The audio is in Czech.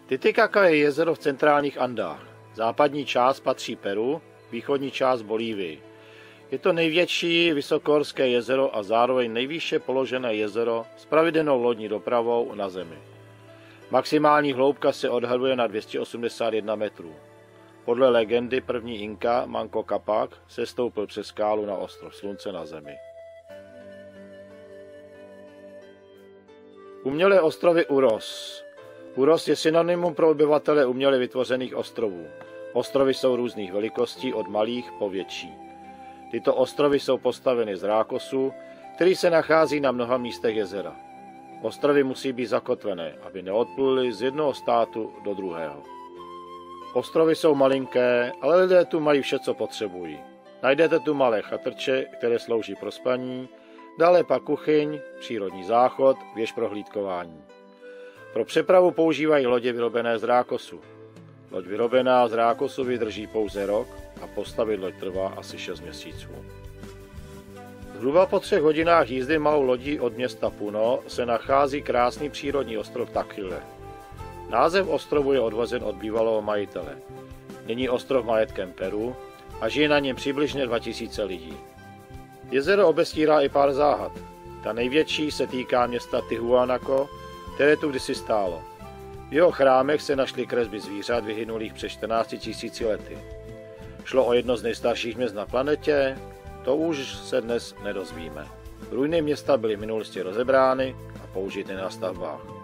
Titicaca je jezero v centrálních Andách. Západní část patří Peru, východní část Bolívii. Je to největší vysokohorské jezero a zároveň nejvýše položené jezero s pravidelnou lodní dopravou na Zemi. Maximální hloubka se odhaduje na 281 metrů. Podle legendy první Inka Manco Cápac sestoupil přes skálu na ostrov Slunce na Zemi. Umělé ostrovy Uros. Uros je synonymum pro obyvatele uměle vytvořených ostrovů. Ostrovy jsou různých velikostí od malých po větší. Tyto ostrovy jsou postaveny z rákosu, který se nachází na mnoha místech jezera. Ostrovy musí být zakotvené, aby neodpluly z jednoho státu do druhého. Ostrovy jsou malinké, ale lidé tu mají vše, co potřebují. Najdete tu malé chatrče, které slouží pro spaní, dále pak kuchyň, přírodní záchod, věž pro hlídkování. Pro přepravu používají lodě vyrobené z rákosu. Loď vyrobená z rákosu vydrží pouze rok a postavit loď trvá asi 6 měsíců. Zhruba po 3 hodinách jízdy malou lodí od města Puno se nachází krásný přírodní ostrov Taquile. Název ostrovu je odvozen od bývalého majitele. Nyní ostrov majetkem Peru a žije na něm přibližně 2000 lidí. Jezero obestírá i pár záhad. Ta největší se týká města Tihuanaco, které tu kdysi stálo. V jeho chrámech se našly kresby zvířat vyhynulých před 14 000 lety. Šlo o jedno z nejstarších měst na planetě? To už se dnes nedozvíme. Ruiny města byly v minulosti rozebrány a použity na stavbách.